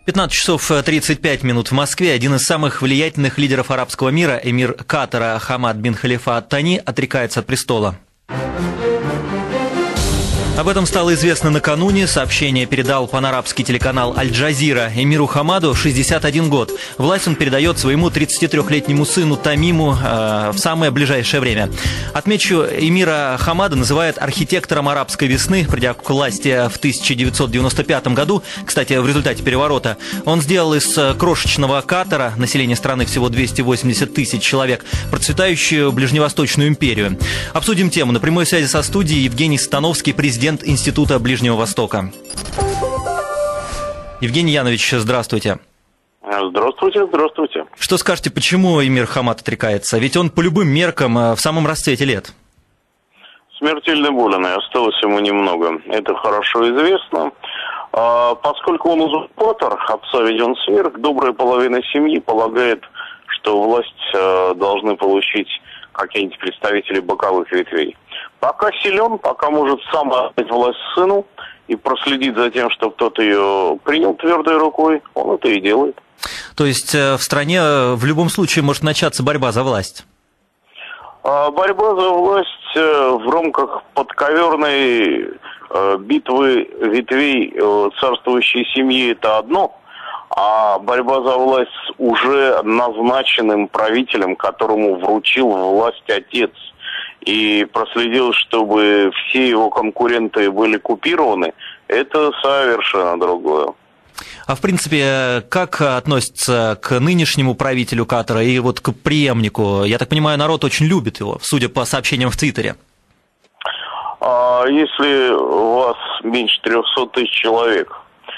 15 часов 35 минут в Москве. Один из самых влиятельных лидеров арабского мира, эмир Катара Хамад бин Халифа Ат-Тани, отрекается от престола. Об этом стало известно накануне. Сообщение передал панарабский телеканал Аль-Джазира. Эмиру Хамаду 61 год. Власть он передает своему 33-летнему сыну Тамиму в самое ближайшее время. Отмечу, эмира Хамада называют архитектором арабской весны, придя к власти в 1995 году. Кстати, в результате переворота он сделал из крошечного Катара, население страны всего 280 тысяч человек, процветающую Ближневосточную империю. Обсудим тему. На прямой связи со студией Евгений Сатановский, президент Института Ближнего Востока. Евгений Янович, здравствуйте. Здравствуйте, здравствуйте. Что скажете, почему эмир Хамад отрекается? Ведь он по любым меркам в самом расцвете лет. Смертельно болен, и осталось ему немного. Это хорошо известно. Поскольку он узурпатор, отца веден сверх, добрая половина семьи полагает, что власть должны получить какие-нибудь представители боковых ветвей. Пока силен, пока может сам отдать власть сыну и проследить за тем, чтобы кто-то ее принял твердой рукой, он это и делает. То есть в стране в любом случае может начаться борьба за власть? Борьба за власть в рамках подковерной битвы ветвей царствующей семьи – это одно, а борьба за власть с уже назначенным правителем, которому вручил власть отец, и проследил, чтобы все его конкуренты были купированы, это совершенно другое. А в принципе, как относится к нынешнему правителю Катара и вот к преемнику? Я так понимаю, народ очень любит его, судя по сообщениям в Твиттере. Если у вас меньше 300 тысяч человек,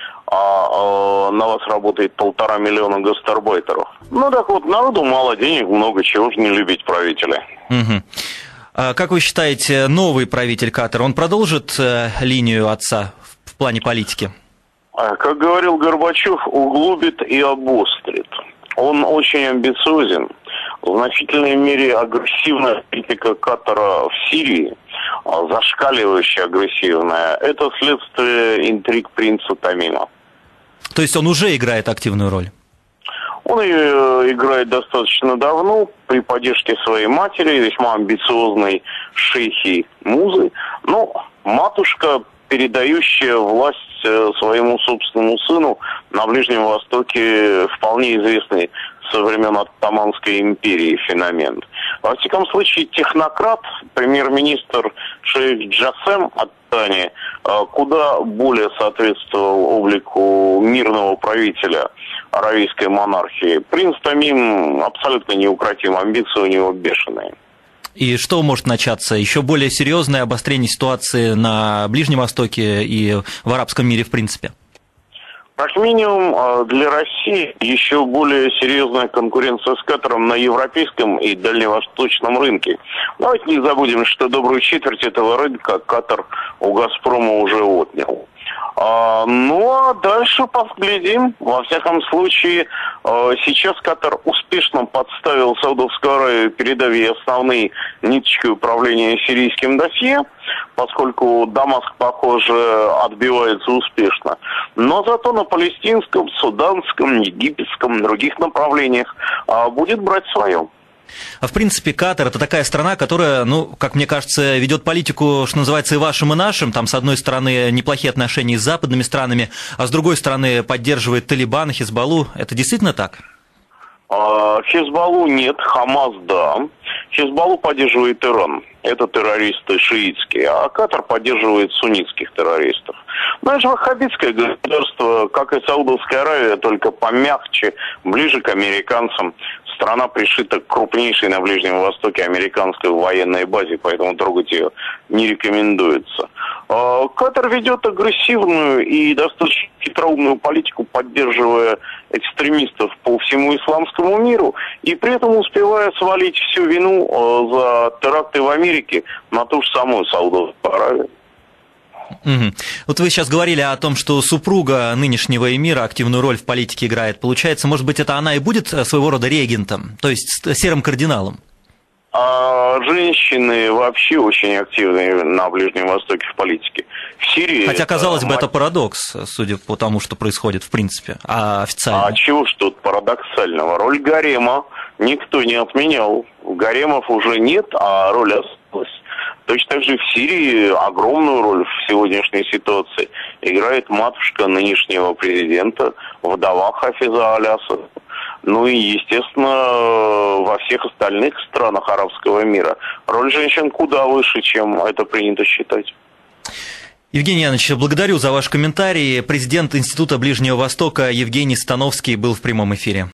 а на вас работает 1,5 миллиона гастарбайтеров, ну так вот, народу мало денег, много чего же не любить правителя. Угу. Как вы считаете, новый правитель Катара, он продолжит линию отца в плане политики? Как говорил Горбачев, углубит и обострит. Он очень амбициозен. В значительной мере агрессивная политика Катара в Сирии, зашкаливающая агрессивная, это следствие интриг принца Тамима. То есть он уже играет активную роль? Он ее играет достаточно давно, при поддержке своей матери, весьма амбициозной шейхи Музы. Но матушка, передающая власть своему собственному сыну на Ближнем Востоке, вполне известный со времен Оттоманской империи феномен. Во всяком случае, технократ, премьер-министр шейх Джасем Ат-Тани, куда более соответствовал облику мирного правителя аравийской монархии. Принц Тамим абсолютно неукротим, амбиции у него бешеные. И что может начаться? Еще более серьезное обострение ситуации на Ближнем Востоке и в арабском мире в принципе? Как минимум для России еще более серьезная конкуренция с Катаром на европейском и дальневосточном рынке. Давайте не забудем, что добрую четверть этого рынка Катар у «Газпрома» уже отнял. Ну а дальше поглядим. Во всяком случае, сейчас Катар успешно подставил Саудовскую Аравию, передав ей основные ниточки управления сирийским досье, поскольку Дамаск, похоже, отбивается успешно. Но зато на палестинском, суданском, египетском, других направлениях будет брать свое. А в принципе, Катар – это такая страна, которая, ну, как мне кажется, ведет политику, что называется, и вашим, и нашим. Там, с одной стороны, неплохие отношения с западными странами, а с другой стороны, поддерживает Талибан, Хизбаллу. Это действительно так? Хизбаллу нет, Хамас – да. Хизбаллу поддерживает Иран. Это террористы шиитские, а Катар поддерживает суннитских террористов. Но это же ваххабитское государство, как и Саудовская Аравия, только помягче, ближе к американцам. Страна пришита к крупнейшей на Ближнем Востоке американской военной базе, поэтому трогать ее не рекомендуется. Катар ведет агрессивную и достаточно хитроумную политику, поддерживая экстремистов по всему исламскому миру, и при этом успевая свалить всю вину за теракты в Америке на ту же самую Саудовскую Аравию. Угу. Вот вы сейчас говорили о том, что супруга нынешнего эмира активную роль в политике играет. Получается, может быть, это она и будет своего рода регентом, то есть серым кардиналом? Женщины вообще очень активны на Ближнем Востоке в политике. В Сирии... Хотя, казалось бы, это парадокс, судя по тому, что происходит в принципе, официально. А чего ж тут парадоксального? Роль гарема никто не отменял. Гаремов уже нет, а роль осталась. Точно так же в Сирии огромную роль в сегодняшней ситуации играет матушка нынешнего президента, вдова Хафиза Аль-Асада. Ну и, естественно, во всех остальных странах арабского мира роль женщин куда выше, чем это принято считать. Евгений Янович, благодарю за ваш комментарий. Президент Института Ближнего Востока Евгений Становский был в прямом эфире.